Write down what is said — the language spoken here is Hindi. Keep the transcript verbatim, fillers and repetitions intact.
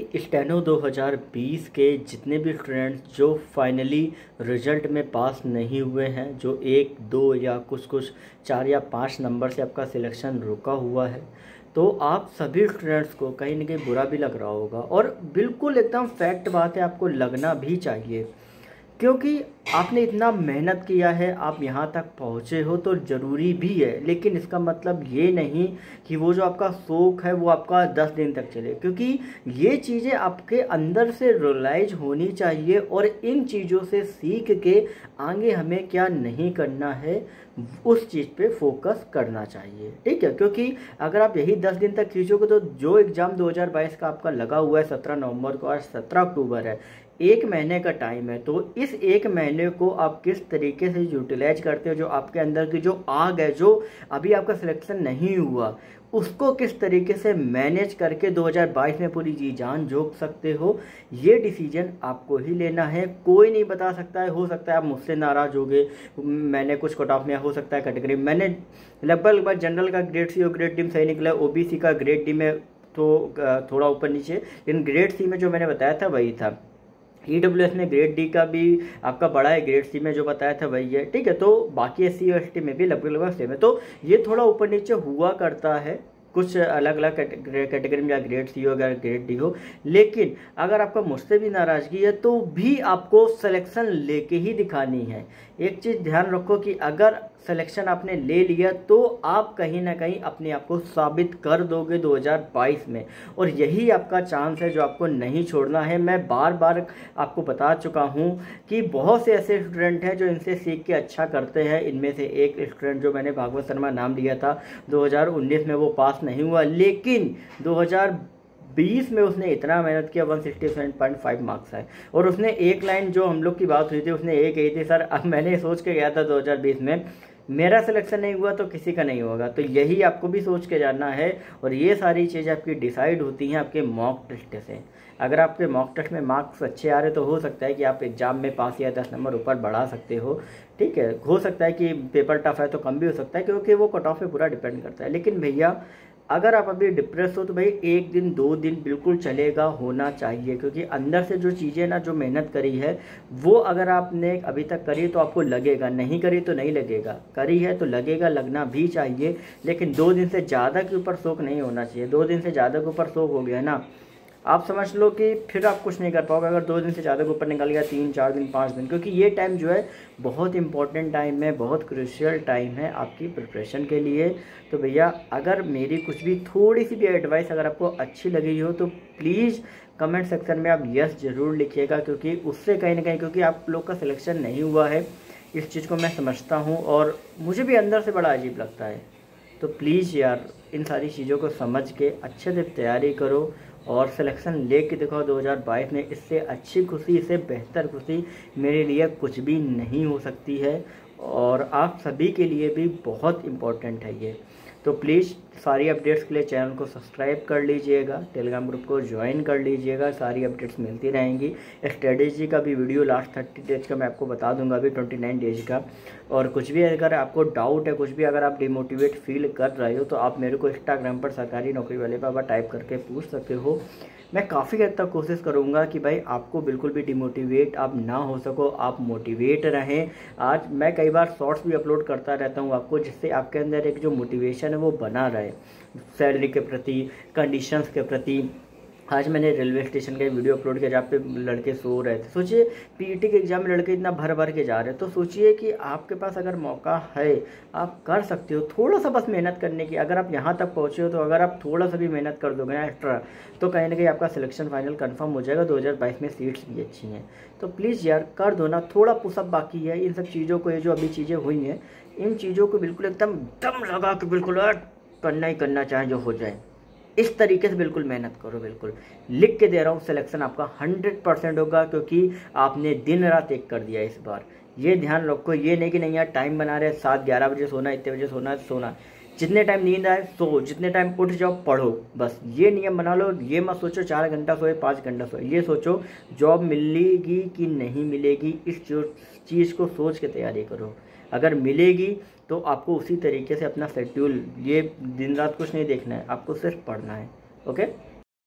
स्टेनो दो हज़ार बीस के जितने भी स्टूडेंट्स जो फाइनली रिजल्ट में पास नहीं हुए हैं, जो एक दो या कुछ कुछ चार या पाँच नंबर से आपका सिलेक्शन रुका हुआ है, तो आप सभी स्टूडेंट्स को कहीं ना कहीं बुरा भी लग रहा होगा। और बिल्कुल एकदम फैक्ट बात है, आपको लगना भी चाहिए, क्योंकि आपने इतना मेहनत किया है, आप यहाँ तक पहुँचे हो तो ज़रूरी भी है। लेकिन इसका मतलब ये नहीं कि वो जो आपका शौक़ है वो आपका दस दिन तक चले, क्योंकि ये चीज़ें आपके अंदर से रियलाइज होनी चाहिए और इन चीज़ों से सीख के आगे हमें क्या नहीं करना है उस चीज़ पे फोकस करना चाहिए, ठीक है। क्योंकि अगर आप यही दस दिन तक खींचोगे तो जो एग्ज़ाम दो हज़ार बाईस का आपका लगा हुआ है सत्रह नवंबर को, आज सत्रह अक्टूबर है, एक महीने का टाइम है, तो इस एक महीने को आप किस तरीके से यूटिलाइज करते हो, जो आपके अंदर की जो आग है, जो अभी आपका सिलेक्शन नहीं हुआ, उसको किस तरीके से मैनेज करके दो हज़ार बाईस में पूरी जी जान झोंक सकते हो, ये डिसीजन आपको ही लेना है। कोई नहीं बता सकता है, हो सकता है आप मुझसे नाराज़ होगे, मैंने कुछ कट ऑफ में, हो सकता है कैटेगरी मैंने लगभग लगभग जनरल का ग्रेड सी और ग्रेड डी में सही निकला, ओबीसी का ग्रेड डी में तो थोड़ा ऊपर नीचे, लेकिन ग्रेड सी में जो मैंने बताया था वही था। ई डब्ल्यू एस में ग्रेड डी का भी आपका बड़ा है, ग्रेड सी में जो बताया था वही है, ठीक है। तो बाकी एस सी और एस टी में भी लगभग लगभग सेम है, तो ये थोड़ा ऊपर नीचे हुआ करता है, कुछ अलग अलग कैटेगरी में, या ग्रेड सी हो या ग्रेड डी हो। लेकिन अगर आपका मुझसे भी नाराज़गी है तो भी आपको सिलेक्शन लेके ही दिखानी है। एक चीज़ ध्यान रखो कि अगर सिलेक्शन आपने ले लिया तो आप कहीं ना कहीं अपने आप को साबित कर दोगे दो हज़ार बाईस में, और यही आपका चांस है जो आपको नहीं छोड़ना है। मैं बार बार आपको बता चुका हूं कि बहुत से ऐसे स्टूडेंट हैं जो इनसे सीख के अच्छा करते हैं। इनमें से एक स्टूडेंट जो मैंने भागवत शर्मा नाम लिया था, दो हज़ार उन्नीस में वो पास नहीं हुआ, लेकिन दो हज़ार बीस में उसने इतना मेहनत किया, एक सौ सड़सठ पॉइंट पाँच मार्क्स आए। और उसने एक लाइन जो हम लोग की बात हुई थी, उसने एक कही थी, सर अब मैंने सोच के गया था दो हज़ार बीस में मेरा सिलेक्शन नहीं हुआ तो किसी का नहीं होगा। तो यही आपको भी सोच के जाना है, और ये सारी चीज़ें आपकी डिसाइड होती हैं आपके मॉक टेस्ट से। अगर आपके मॉक टेस्ट में मार्क्स अच्छे आ रहे तो हो सकता है कि आप एग्जाम में पास या दस नंबर ऊपर बढ़ा सकते हो, ठीक है। हो सकता है कि पेपर टफ है तो कम भी हो सकता है, क्योंकि वो कट ऑफ पे पूरा डिपेंड करता है। लेकिन भैया अगर आप अभी डिप्रेस हो तो भाई एक दिन दो दिन बिल्कुल चलेगा, होना चाहिए, क्योंकि अंदर से जो चीज़ें ना, जो मेहनत करी है वो अगर आपने अभी तक करी तो आपको लगेगा, नहीं करी तो नहीं लगेगा, करी है तो लगेगा, लगना भी चाहिए। लेकिन दो दिन से ज़्यादा के ऊपर शौक नहीं होना चाहिए। दो दिन से ज़्यादा के ऊपर शौक हो गया ना, आप समझ लो कि फिर आप कुछ नहीं कर पाओगे। अगर दो दिन से ज़्यादा के ऊपर निकल गया, तीन चार दिन पाँच दिन, क्योंकि ये टाइम जो है बहुत इंपॉर्टेंट टाइम है, बहुत क्रूशियल टाइम है आपकी प्रिपरेशन के लिए। तो भैया अगर मेरी कुछ भी थोड़ी सी भी एडवाइस अगर आपको अच्छी लगी हो तो प्लीज़ कमेंट सेक्शन में आप यस ज़रूर लिखिएगा, क्योंकि उससे कहीं ना कहीं, क्योंकि आप लोग का सिलेक्शन नहीं हुआ है, इस चीज़ को मैं समझता हूँ और मुझे भी अंदर से बड़ा अजीब लगता है। तो प्लीज़ यार इन सारी चीज़ों को समझ के अच्छे से तैयारी करो और सिलेक्शन लेके देखो दो हज़ार बाईस में। इससे अच्छी खुशी, इससे बेहतर खुशी मेरे लिए कुछ भी नहीं हो सकती है, और आप सभी के लिए भी बहुत इम्पोर्टेंट है ये। तो प्लीज़ सारी अपडेट्स के लिए चैनल को सब्सक्राइब कर लीजिएगा, टेलीग्राम ग्रुप को ज्वाइन कर लीजिएगा, सारी अपडेट्स मिलती रहेंगी। स्ट्रेटेजी का भी वीडियो लास्ट थर्टी डेज का मैं आपको बता दूंगा, अभी ट्वेंटी नाइन डेज का। और कुछ भी अगर आपको डाउट है, कुछ भी अगर आप डिमोटिवेट फील कर रहे हो तो आप मेरे को इंस्टाग्राम पर सरकारी नौकरी वाले बाबा टाइप करके पूछ सकते हो। मैं काफ़ी हद तक कोशिश करूंगा कि भाई आपको बिल्कुल भी डिमोटिवेट आप ना हो सको, आप मोटिवेट रहें। आज मैं कई बार शॉर्ट्स भी अपलोड करता रहता हूं आपको, जिससे आपके अंदर एक जो मोटिवेशन है वो बना रहे, सैलरी के प्रति, कंडीशंस के प्रति। आज मैंने रेलवे स्टेशन का वीडियो अपलोड किया जहाँ पे लड़के सो रहे थे। सोचिए पीईटी के एग्जाम में लड़के इतना भर भर के जा रहे हैं, तो सोचिए कि आपके पास अगर मौका है आप कर सकते हो, थोड़ा सा बस मेहनत करने की। अगर आप यहाँ तक पहुँचे हो तो अगर आप थोड़ा सा भी मेहनत कर दोगे ना एक्स्ट्रा, तो कहीं ना कहीं आपका सिलेक्शन फाइनल कंफर्म हो जाएगा। दो हज़ार बाईस में सीट्स भी अच्छी हैं, तो प्लीज़ यार कर दो ना, थोड़ा पुशअप बाकी है। इन सब चीज़ों को, ये जो अभी चीज़ें हुई हैं, इन चीज़ों को बिल्कुल एकदम दम लगा के बिल्कुल करना ही करना, चाहे जो हो जाए, इस तरीके से बिल्कुल मेहनत करो। बिल्कुल लिख के दे रहा हूँ, सिलेक्शन आपका हंड्रेड परसेंट होगा, क्योंकि आपने दिन रात एक कर दिया इस बार। ये ध्यान रखो, ये नहीं कि नहीं यार टाइम बना रहे, सात ग्यारह बजे सोना, इतने बजे सोना सोना जितने टाइम नींद आए सो, जितने टाइम उठ जाओ पढ़ो, बस ये नियम बना लो। ये मत सोचो चार घंटा सोए पाँच घंटा सोए, ये सोचो जॉब मिलेगी कि नहीं मिलेगी, इस चीज़ को सोच के तैयारी करो। अगर मिलेगी तो आपको उसी तरीके से अपना शेड्यूल, ये दिन रात कुछ नहीं देखना है, आपको सिर्फ पढ़ना है। ओके।